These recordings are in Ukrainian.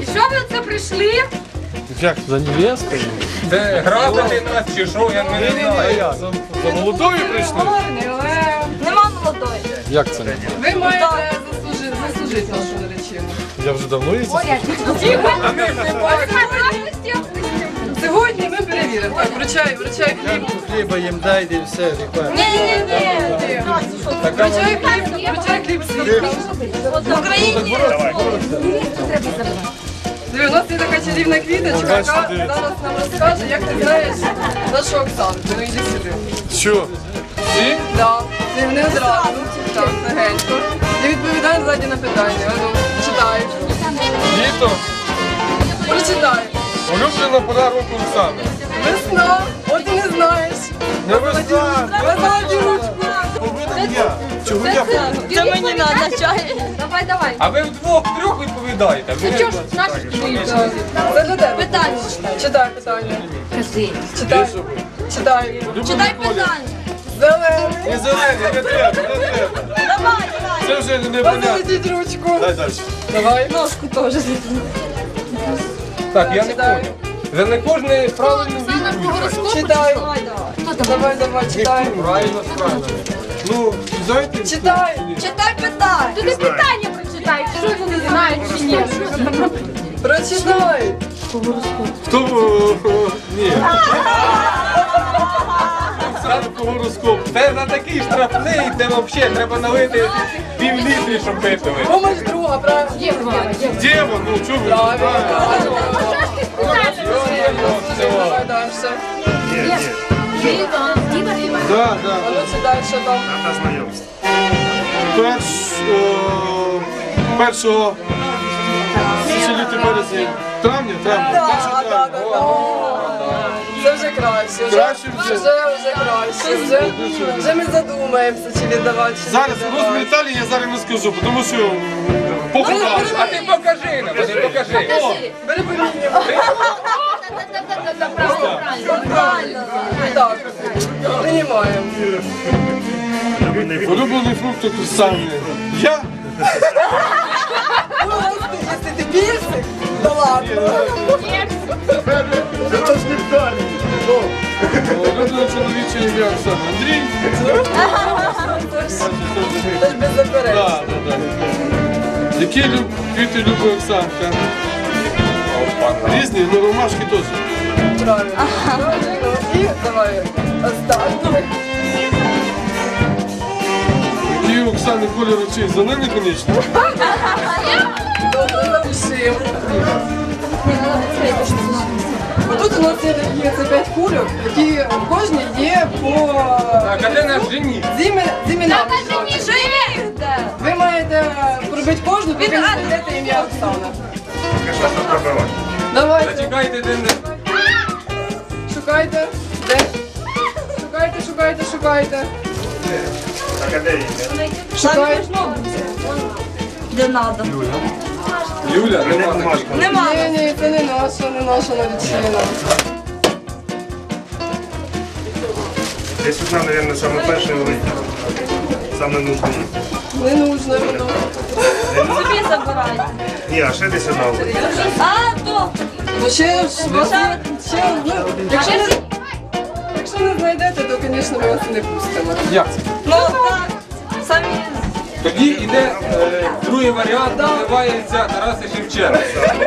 що ви оце прийшли? Як, за невесткою? Це грабити нас чи що, я не знаю. За молодою прийшли? Нема молодої. Як це? Ви маєте заслужити нашу наречену. Я вже давно її заслужив. Сьогодні ми перевіримо. Так, вручай хліб. Хліба їм дайте і все, лікарня. Ні. Вручай хліб свій. В Україні. Диви, у нас є така чарівна квіточка, яка зараз нам розкаже, як ти знаєш нашу Оксанку. Ну йди сюди. Що? Всі? Так, ти не одразу. Так, легенько. І відповідай ззаді на питання. Ну, читай. Літо? Прочитай. Улюблена пора року Оксани. Весна. От і не знаєш. Не весна. Заводи ручку. Повинен я. Чого я повинен? Це мені надо чай. Давай. А ви вдвох-трьох відповідаєте? Чого ж наші Це для тебе. питання? Читай питання. Кажи. Читай. Читай. Читай питання. Зелений. Не зелений, не треба, не треба. Давай. Це вже не понятно. Заведіть ручку. Дай далі. Давай. Ножку теж. Так, я не понял. За не кожне правильну відповідь. Читай. Давай. Давай, читай. Правильно, правильно. Ну, знаєте? Читай. Читай питання. Ти питання прочитай. Що вони знають чи ні? Прочитай. Хто? Ні. Оксана по гороскопу. Це за такий штрафний, це взагалі треба налити півлітрі, щоб випили. Помощь друга, правильно? Дєва, ну чого ви? Правильно. Давай далі. Да. А ну читай, що там. Першого тисячоліття березня. Травня? Першого травня. Це вже краще. Краще вже? Вже краще. Вже ми задумаємося, чи віддавати, чи не Зараз віддавати. розмір Італії я зараз не скажу, тому що поховав. А ти покажи нам, ти покажи. Бери поміння. Так, приймаємо. Улюблений фрукт Оксани. Я? Ну, якщо ти пірсик, то ладно. Улюблене чоловіче ім'я Оксани. Андрій? Це ж без заперечень. Так. Які квіти любить Оксанка? Різні, ну ромашки теж. Правильно. І давай останнє. Які у Оксани кольор очей? Зелений, звісно. Добре, напиши. Тут у нас є такі це 5 кульок, які в кожній є по Так, а де наш жених? зім'я. Ви маєте пробити кожну, поки не знайдете ім'я Оксана. Давайте, Зачекайте, де не... шукайте. Де? Шукайте. Шукайте. Де надо. Юля, нема таких. Нема. Ні, це не наша наречена. Десь одна, мабуть, саме перша велика. Саме нужна. Не нужно воно. Собі забирайте. Ні, а ще десь одна велика. А, то. Ну ще одну. Якщо не знайдете, то, звісно, ми вас не пустимо. Як це? Ну так. Самі. Тоді йде другий варіант, називається Тараса Шевченка.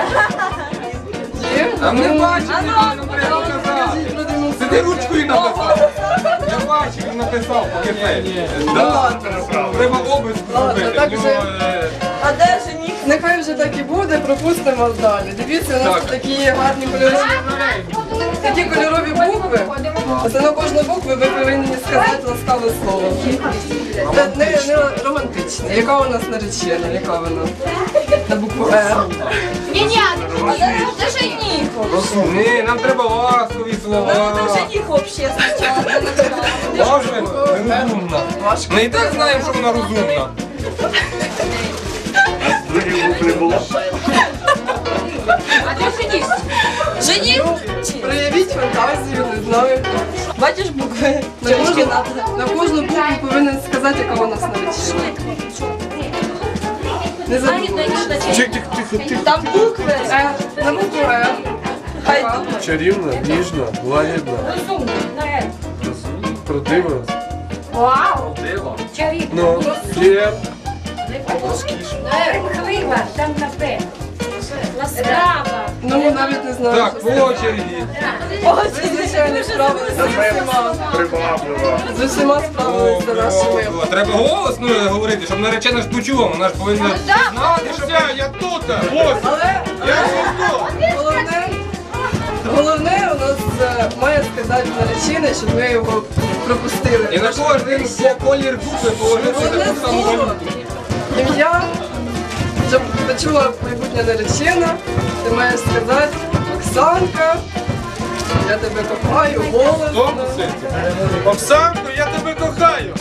Є? А ми бачимо, нам треба показати. Це ти ручкою написав. Я бачив, він написав по кефе. Да, треба обиск зробити. так В нього, вже. А де жених? Нехай вже так і буде, пропустимо вас далі. Дивіться, у нас Так. такі гарні такі кольорові букви. Це на кожну букву ви повинні сказати ласкаве слово. Це не романтичне. Яка у нас наречена? Яка вона? На букву Р. Ні, а де жених? Ні, нам треба ласкові слова. Де жених взагалі спочатку? Може, розумна. Ми і так знаємо, що вона розумна. Других букв не було. А де жених? Жених? Проявіть фантазію, не знаю. Бачиш букви? На кожну букву повинен сказати, яка у нас наречена. Не забудь. Тихо. Там букви. На букву Е. Хай думає. Чарівна, ніжна, лагідна, правдива. Вау. Чарівна. Ну, є. Брехлива, там напе. Ласкава. Ну, навіть не знаю. Так, по очереді. Ось, звичайно, справилися з усіма. Приваблива. З усіма справилися нашими. Треба голосно говорити, щоб наречена ж почула. Вона ж повинна знати, що Я тут! Ось! Але головне у нас має сказати наречений, щоб ми його пропустили. і на кожен колір букви положити Одне таку саму слово, валюту. ім'я, щоб почула майбутня наречена, ти маєш сказати: Оксанка, я тебе кохаю, голос. Томуси! Оксанко, я тебе кохаю!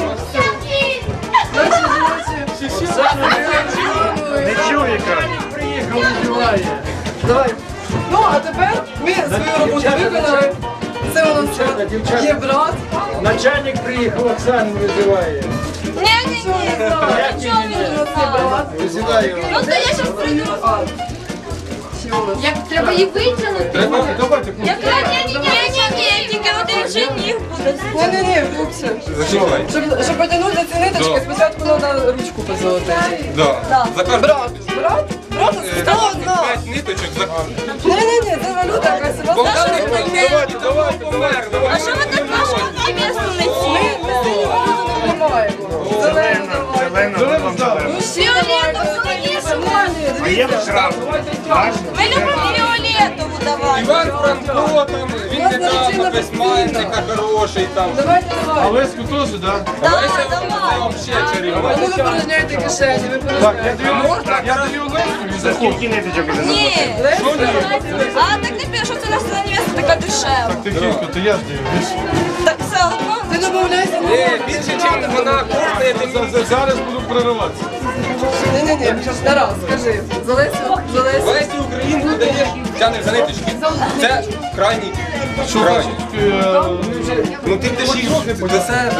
Наші жіночі. Не чує, каже. Давай. Ну, а тепер ми свою роботу виконали. Це у нас є брат. Начальник приїхав, Оксану визиває. Ні. Чого не знаю? Нічого він не знає. Визиваю. Ну то я щас прийду. А, що у нас? Як треба її витягнути? Треба, давайте. Яка ні, тільки один жених буде. Ні, Фуксі. Зачекай. Щоб потягнути ці ниточки, спочатку треба ручку позолотити. Да. За кожну Брат, складно. 5 ниточок за Ні, це валюта якась. Давайте, помер. А що ви так важко місто не Ми синю валюту не приймаємо. Зелену давай. Зелена вам дали. Фіолетову звісно. А є шрам. Бачиш? Ми любимо фіолетову давати. Іван Франко там, він не там, письменника хороший там. Давай. Олеську теж, так? Давай. давай. Взагалі чарівно. А ну ви порожняєте кишені, ви Так, я порожняєте. даю Олеську і За заходжу. скільки ниточок ви заходите? Ні. А так не пише, що це наша невеста така дешева. Тихенько, то я ж даю. Так все одно. Ти домовляйся. Більше, ніж вона коштує, тим Зараз буду прориватися. Ні. Тарас, скажи. Залесю. Лесі українку даєш, тянеш за ниточки. Це крайній. Що Крайній. значить? Ну ти будеш їх до себе.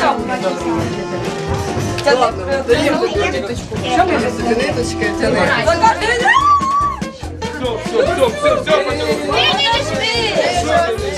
Ладно, даємо тобі ниточку. Що ми тобі ниточки тяни? Все, почали. Ні, ні, ні.